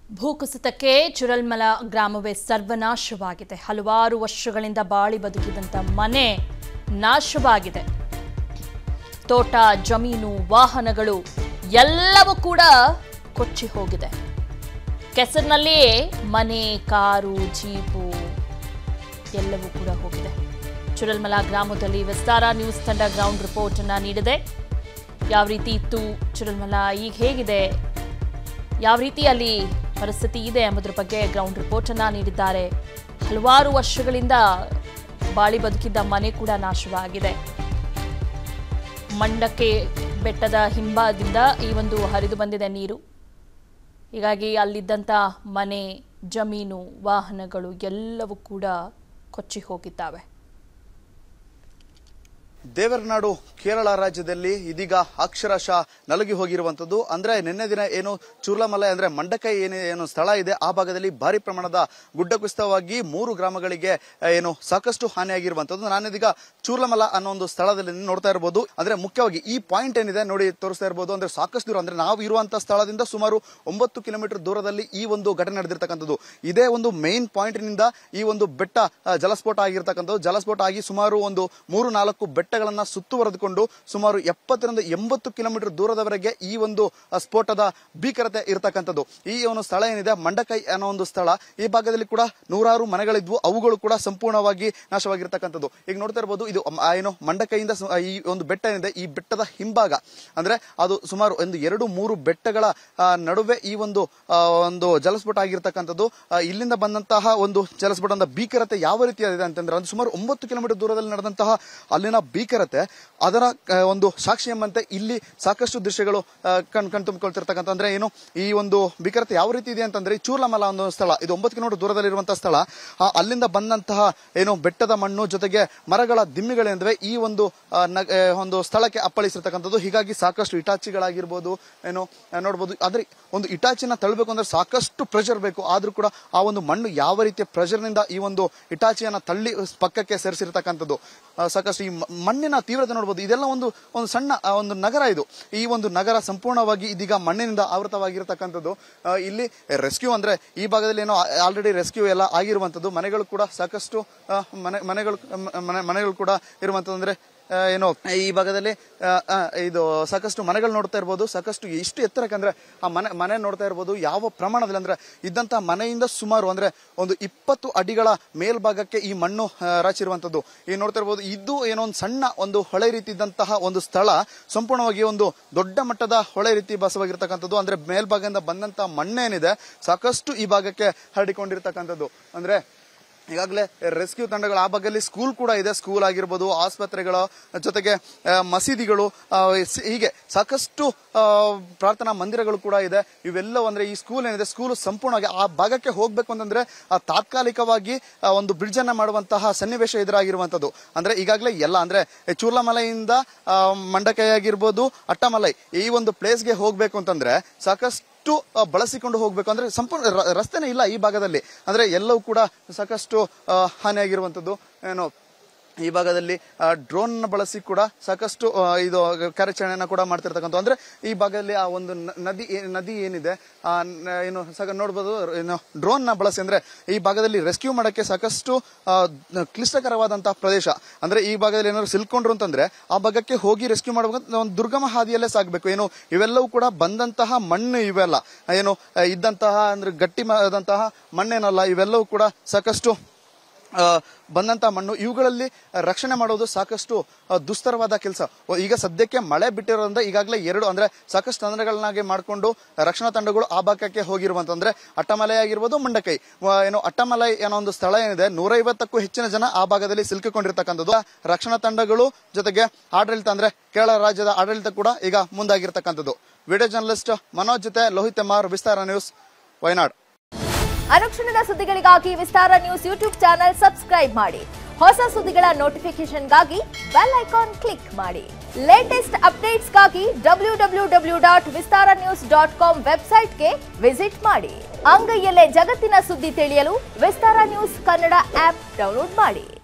ಭೂಕುಸಿತಕ್ಕೆ ಚುರಲ್ಮಲ ಗ್ರಾಮವೇ ಸರ್ವನಾಶವಾಗಿದೆ. ಹಲವಾರು ವರ್ಷಗಳಿಂದ ಬಾಳಿ ಬದುಕಿದಂತ ಮನೆ ನಾಶವಾಗಿದೆ. ತೋಟ, ಜಮೀನು, ವಾಹನಗಳು ಎಲ್ಲವೂ ಕೂಡ ಕೊಚ್ಚಿ ಹೋಗಿದೆ. ಕೆಸರಿನಲ್ಲಿಯೇ ಮನೆ, ಕಾರು, ಜೀಪು ಎಲ್ಲವೂ ಕೂಡ ಹೋಗಿದೆ. ಚುರಲ್ಮಲ ಗ್ರಾಮದಲ್ಲಿ ವಿಸ್ತಾರ ನ್ಯೂಸ್ ತಂಡ ಗ್ರೌಂಡ್ ರಿಪೋರ್ಟ್ ಅನ್ನು ನೀಡಿದೆ. ಯಾವ ರೀತಿ ಇತ್ತು ಚುರಲ್ಮಲ, ಈಗ ಹೇಗಿದೆ, ಯಾವ ರೀತಿ ಅಲ್ಲಿ ಪರಿಸ್ಥಿತಿ ಇದೆ ಎಂಬುದರ ಬಗ್ಗೆ ಗ್ರೌಂಡ್ ರಿಪೋರ್ಟ್ ಅನ್ನು ನೀಡಿದ್ದಾರೆ. ಹಲವಾರು ವರ್ಷಗಳಿಂದ ಬಾಳಿ ಬದುಕಿದ್ದ ಮನೆ ಕೂಡ ನಾಶವಾಗಿದೆ. ಮಂಡಕ್ಕೆ ಬೆಟ್ಟದ ಹಿಂಭಾಗದಿಂದ ಈ ಒಂದು ಹರಿದು ಬಂದಿದೆ ನೀರು. ಹೀಗಾಗಿ ಅಲ್ಲಿದ್ದಂಥ ಮನೆ, ಜಮೀನು, ವಾಹನಗಳು ಎಲ್ಲವೂ ಕೂಡ ಕೊಚ್ಚಿ ಹೋಗಿದ್ದಾವೆ. ದೇವರನಾಡು ಕೇರಳ ರಾಜ್ಯದಲ್ಲಿ ಇದೀಗ ಅಕ್ಷರಶಃ ನಲುಗಿ ಹೋಗಿರುವಂತದ್ದು. ಅಂದ್ರೆ ನಿನ್ನೆ ದಿನ ಏನು ಚುರ್ಲಮಲೆ ಅಂದ್ರೆ ಮಂಡಕೈ ಏನು ಸ್ಥಳ ಇದೆ, ಆ ಭಾಗದಲ್ಲಿ ಭಾರಿ ಪ್ರಮಾಣದ ಗುಡ್ಡ ಕುಸಿತವಾಗಿ 3 ಗ್ರಾಮಗಳಿಗೆ ಏನು ಸಾಕಷ್ಟು ಹಾನಿಯಾಗಿರುವಂತದ್ದು. ನಾನಿದೀಗ ಚುರ್ಲಮಲ ಅನ್ನೋ ಒಂದು ಸ್ಥಳದಲ್ಲಿ ನೋಡ್ತಾ ಇರಬಹುದು. ಅಂದ್ರೆ ಮುಖ್ಯವಾಗಿ ಈ ಪಾಯಿಂಟ್ ಏನಿದೆ ನೋಡಿ ತೋರಿಸ್ತಾ ಇರಬಹುದು. ಅಂದ್ರೆ ಸಾಕಷ್ಟು ದೂರ, ಅಂದ್ರೆ ನಾವು ಇರುವಂತಹ ಸ್ಥಳದಿಂದ ಸುಮಾರು 9 ಕಿಲೋಮೀಟರ್ ದೂರದಲ್ಲಿ ಈ ಒಂದು ಘಟನೆ ನಡೆದಿರ್ತಕ್ಕಂಥದ್ದು. ಇದೇ ಒಂದು ಮೇನ್ ಪಾಯಿಂಟ್ ನಿಂದ ಈ ಒಂದು ಬೆಟ್ಟ ಜಲಸ್ಫೋಟ ಆಗಿರ್ತಕ್ಕಂಥದ್ದು. ಜಲಸ್ಫೋಟ ಆಗಿ ಸುಮಾರು ಒಂದು 3-4 ಬೆಟ್ಟಗಳನ್ನ ಸುತ್ತುವರೆದುಕೊಂಡು ಸುಮಾರು 70ರಿಂದ 80 ಕಿಲೋಮೀಟರ್ ದೂರದವರೆಗೆ ಈ ಒಂದು ಸ್ಫೋಟದ ಭೀಕರತೆ ಇರತಕ್ಕಂಥದ್ದು. ಈ ಒಂದು ಸ್ಥಳ ಏನಿದೆ ಮಂಡಕೈ ಅನ್ನೋ ಒಂದು ಸ್ಥಳ, ಈ ಭಾಗದಲ್ಲಿ ಕೂಡ 100 ಮನೆಗಳಿದ್ವು, ಅವುಗಳು ಕೂಡ ಸಂಪೂರ್ಣವಾಗಿ ನಾಶವಾಗಿರ್ತಕ್ಕಂಥದ್ದು. ಈಗ ನೋಡ್ತಾ ಇರಬಹುದು, ಇದು ಏನು ಮಂಡಕೈಯಿಂದ ಈ ಒಂದು ಬೆಟ್ಟ ಏನಿದೆ, ಈ ಬೆಟ್ಟದ ಹಿಂಭಾಗ ಅಂದ್ರೆ ಅದು ಸುಮಾರು ಒಂದು 2-3 ಬೆಟ್ಟಗಳ ನಡುವೆ ಈ ಒಂದು ಜಲಸ್ಫೋಟ ಆಗಿರ್ತಕ್ಕಂಥದ್ದು. ಇಲ್ಲಿಂದ ಬಂದಂತಹ ಒಂದು ಜಲಸ್ಫೋಟದ ಭೀಕರತೆ ಯಾವ ರೀತಿಯಾಗಿದೆ ಅಂತಂದ್ರೆ, ಅದು ಸುಮಾರು 9 ಕಿಲೋಮೀಟರ್ ದೂರದಲ್ಲಿ ನಡೆದಂತಹ ಅಲ್ಲಿನ ಭೀಕರತೆ ಅದರ ಒಂದು ಸಾಕ್ಷಿ ಎಂಬಂತೆ ಇಲ್ಲಿ ಸಾಕಷ್ಟು ದೃಶ್ಯಗಳು ಕಣ್ತುಂಬಿಕೊಳ್ತಿರ್ತಕ್ಕಂಥ. ಅಂದ್ರೆ ಏನು ಈ ಒಂದು ಭೀಕರತೆ ಯಾವ ರೀತಿ ಇದೆ ಅಂತಂದ್ರೆ, ಈ ಚುರ್ಲಮಲ ಒಂದು ಸ್ಥಳ, ಇದು 9 ಕಿಲೋಮೀಟರ್ ದೂರದಲ್ಲಿರುವಂತಹ ಸ್ಥಳ. ಅಲ್ಲಿಂದ ಬಂದಂತಹ ಏನು ಬೆಟ್ಟದ ಮಣ್ಣು ಜೊತೆಗೆ ಮರಗಳ ದಿಮ್ಮಿಗಳೇನಿವೆ ಈ ಒಂದು ಸ್ಥಳಕ್ಕೆ ಅಪ್ಪಳಿಸಿರ್ತಕ್ಕಂಥದ್ದು. ಹೀಗಾಗಿ ಸಾಕಷ್ಟು ಇಟಾಚಿಗಳಾಗಿರ್ಬೋದು ಏನು ನೋಡ್ಬೋದು. ಆದ್ರೆ ಒಂದು ಇಟಾಚಿನ ತಳ್ಳಬೇಕು ಅಂದ್ರೆ ಸಾಕಷ್ಟು ಪ್ರೆಷರ್ ಬೇಕು. ಆದ್ರೂ ಕೂಡ ಆ ಒಂದು ಮಣ್ಣು ಯಾವ ರೀತಿಯ ಪ್ರೆಷರ್ ನಿಂದ ಈ ಒಂದು ಇಟಾಚಿಯನ್ನ ತಳ್ಳಿ ಪಕ್ಕಕ್ಕೆ ಸೇರಿಸಿರ್ತಕ್ಕಂಥದ್ದು. ಸಾಕಷ್ಟು ಈ ಮಣ್ಣಿನ ತೀವ್ರತೆ ನೋಡಬಹುದು. ಇದೆಲ್ಲ ಒಂದು ಸಣ್ಣ ಒಂದು ನಗರ. ಇದು ಈ ಒಂದು ನಗರ ಸಂಪೂರ್ಣವಾಗಿ ಇದೀಗ ಮಣ್ಣಿನಿಂದ ಆವೃತವಾಗಿರತಕ್ಕಂಥದ್ದು. ಇಲ್ಲಿ ರೆಸ್ಕ್ಯೂ ಅಂದ್ರೆ ಈ ಭಾಗದಲ್ಲಿ ಏನೋ ಆಲ್ರೆಡಿ ರೆಸ್ಕ್ಯೂ ಎಲ್ಲ ಆಗಿರುವಂತದ್ದು. ಮನೆಗಳು ಕೂಡ ಸಾಕಷ್ಟು ಮನೆಗಳು ಕೂಡ ಇರುವಂತದ್ದು. ಅಂದ್ರೆ ಏನೋ ಈ ಭಾಗದಲ್ಲಿ ಇದು ಸಾಕಷ್ಟು ಮನೆಗಳು ನೋಡ್ತಾ ಇರ್ಬೋದು. ಸಾಕಷ್ಟು ಎಷ್ಟು ಎತ್ತರಕ್ಕೆ ಅಂದ್ರೆ ಆ ಮನೆ ನೋಡ್ತಾ ಇರ್ಬೋದು ಯಾವ ಪ್ರಮಾಣದಲ್ಲಿ ಅಂದ್ರೆ ಇದ್ದಂತಹ ಮನೆಯಿಂದ ಸುಮಾರು ಅಂದ್ರೆ ಒಂದು 20 ಅಡಿಗಳ ಮೇಲ್ಭಾಗಕ್ಕೆ ಈ ಮಣ್ಣು ರಾಚಿರುವಂತದ್ದು. ಈಗ ನೋಡ್ತಾ ಇರ್ಬೋದು, ಇದು ಏನೋ ಒಂದು ಸಣ್ಣ ಒಂದು ಹೊಳೆ ರೀತಿ ಇದ್ದಂತಹ ಒಂದು ಸ್ಥಳ ಸಂಪೂರ್ಣವಾಗಿ ಒಂದು ದೊಡ್ಡ ಮಟ್ಟದ ಹೊಳೆ ರೀತಿ ಭಾಸವಾಗಿರ್ತಕ್ಕಂಥದ್ದು. ಅಂದ್ರೆ ಮೇಲ್ಭಾಗದಿಂದ ಬಂದಂತಹ ಮಣ್ಣೇನಿದೆ ಸಾಕಷ್ಟು ಈ ಭಾಗಕ್ಕೆ ಹರಡಿಕೊಂಡಿರ್ತಕ್ಕಂಥದ್ದು. ಅಂದ್ರೆ ಈಗಾಗಲೇ ರೆಸ್ಕ್ಯೂ ತಂಡಗಳು, ಆ ಭಾಗದಲ್ಲಿ ಸ್ಕೂಲ್ ಕೂಡ ಇದೆ, ಸ್ಕೂಲ್ ಆಗಿರ್ಬೋದು, ಆಸ್ಪತ್ರೆಗಳ ಜೊತೆಗೆ ಮಸೀದಿಗಳು, ಹೀಗೆ ಸಾಕಷ್ಟು ಪ್ರಾರ್ಥನಾ ಮಂದಿರಗಳು ಕೂಡ ಇದೆ. ಇವೆಲ್ಲವೂ ಅಂದ್ರೆ ಈ ಸ್ಕೂಲ್ ಏನಿದೆ, ಸ್ಕೂಲ್ ಸಂಪೂರ್ಣವಾಗಿ ಆ ಭಾಗಕ್ಕೆ ಹೋಗ್ಬೇಕು ಅಂತಂದ್ರೆ ತಾತ್ಕಾಲಿಕವಾಗಿ ಒಂದು ಬ್ರಿಡ್ಜ್ ಅನ್ನ ಮಾಡುವಂತಹ ಸನ್ನಿವೇಶ ಎದುರಾಗಿರುವಂತದ್ದು. ಅಂದ್ರೆ ಈಗಾಗಲೇ ಎಲ್ಲ ಅಂದ್ರೆ ಚುರ್ಲಮಲೆಯಿಂದ ಮಂಡಕೈ ಆಗಿರ್ಬೋದು, ಅಟ್ಟಮಲೈ ಈ ಒಂದು ಪ್ಲೇಸ್ಗೆ ಹೋಗ್ಬೇಕು ಅಂತಂದ್ರೆ ಸಾಕಷ್ಟು ಬಳಸಿಕೊಂಡು ಹೋಗ್ಬೇಕು. ಅಂದ್ರೆ ಸಂಪೂರ್ಣ ರಸ್ತೆನೇ ಇಲ್ಲ ಈ ಭಾಗದಲ್ಲಿ. ಅಂದ್ರೆ ಎಲ್ಲವೂ ಕೂಡ ಸಾಕಷ್ಟು ಹಾನಿಯಾಗಿರುವಂತದ್ದು. ಏನು ಈ ಭಾಗದಲ್ಲಿ ಡ್ರೋನ್ ಬಳಸಿ ಕೂಡ ಸಾಕಷ್ಟು ಇದು ಕಾರ್ಯಾಚರಣೆಯನ್ನ ಕೂಡ ಮಾಡ್ತಿರ್ತಕ್ಕಂಥ. ಅಂದ್ರೆ ಈ ಭಾಗದಲ್ಲಿ ಆ ಒಂದು ನದಿ ಏನಿದೆ ಏನು ನೋಡ್ಬೋದು, ಏನು ಡ್ರೋನ್ ನ ಬಳಸಿ ಅಂದ್ರೆ ಈ ಭಾಗದಲ್ಲಿ ರೆಸ್ಕ್ಯೂ ಮಾಡಕ್ಕೆ ಸಾಕಷ್ಟು ಕ್ಲಿಷ್ಟಕರವಾದಂತಹ ಪ್ರದೇಶ. ಅಂದ್ರೆ ಈ ಭಾಗದಲ್ಲಿ ಏನಾದ್ರು ಸಿಲ್ಕೊಂಡ್ರು ಅಂತಂದ್ರೆ ಆ ಭಾಗಕ್ಕೆ ಹೋಗಿ ರೆಸ್ಕ್ಯೂ ಮಾಡಬೇಕು, ಒಂದು ದುರ್ಗಮ ಹಾದಿಯಲ್ಲೇ ಸಾಗಬೇಕು. ಏನು ಇವೆಲ್ಲವೂ ಕೂಡ ಬಂದಂತಹ ಮಣ್ಣು, ಇವೆಲ್ಲ ಏನು ಇದ್ದಂತಹ ಅಂದ್ರೆ ಗಟ್ಟಿಯಾದಂತಹ ಮಣ್ಣೇನಲ್ಲ, ಇವೆಲ್ಲವೂ ಕೂಡ ಸಾಕಷ್ಟು ಬಂದಂತಹ ಮಣ್ಣು. ಇವುಗಳಲ್ಲಿ ರಕ್ಷಣೆ ಮಾಡೋದು ಸಾಕಷ್ಟು ದುಸ್ತರವಾದ ಕೆಲಸ. ಈಗ ಸದ್ಯಕ್ಕೆ ಮಳೆ ಬಿಟ್ಟಿರೋದ್ರಿಂದ ಈಗಾಗಲೇ 2 ಅಂದ್ರೆ ಸಾಕಷ್ಟು ತಂಡಗಳನ್ನಾಗಿ ಮಾಡಿಕೊಂಡು ರಕ್ಷಣಾ ತಂಡಗಳು ಆ ಭಾಗಕ್ಕೆ ಹೋಗಿರುವಂತ. ಅಂದ್ರೆ ಅಟ್ಟಮಲೈ ಆಗಿರ್ಬೋದು, ಮಂಡಕೈ ಏನು ಅಟ್ಟಮಲೈ ಅನ್ನೋ ಒಂದು ಸ್ಥಳ ಏನಿದೆ 150ಕ್ಕೂ ಹೆಚ್ಚಿನ ಜನ ಆ ಭಾಗದಲ್ಲಿ ಸಿಲುಕಿಕೊಂಡಿರ್ತಕ್ಕಂಥದ್ದು. ರಕ್ಷಣಾ ತಂಡಗಳು ಜೊತೆಗೆ ಆಡಳಿತ ಅಂದ್ರೆ ಕೇರಳ ರಾಜ್ಯದ ಆಡಳಿತ ಕೂಡ ಈಗ ಮುಂದಾಗಿರ್ತಕ್ಕಂಥದ್ದು. ವಿಡಿಯೋ ಜರ್ನಲಿಸ್ಟ್ ಮನೋಜ್ ಜೊತೆ ಲೋಹಿತ್ ಎಮ್ಮಾರ್, ವಿಸ್ತಾರ ನ್ಯೂಸ್, ವಯನಾಡ್. ಅನುಕ್ಷಣದ ಸುದ್ದಿಗಳಿಗಾಗಿ Vistara news YouTube channel subscribe ಮಾಡಿ. ಹೊಸ ಸುದ್ದಿಗಳ ನೋಟಿಫಿಕೇಶನ್ಗಾಗಿ ಬೆಲ್ ಐಕಾನ್ ಕ್ಲಿಕ್ ಮಾಡಿ. ಲೇಟೆಸ್ಟ್ ಅಪ್ಡೇಟ್ಸ್ಗಾಗಿ www.vistaranews.com ವೆಬ್ಸೈಟ್ಗೆ ವಿಸಿಟ್ ಮಾಡಿ. ಅಂಗೈಯಲ್ಲೇ ಜಗತ್ತಿನ ಸುದ್ದಿ ತಿಳಿಯಲು Vistara news Kannada app download ಮಾಡಿ.